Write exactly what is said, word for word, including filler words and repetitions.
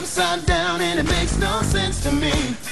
upside down and it makes no sense to me.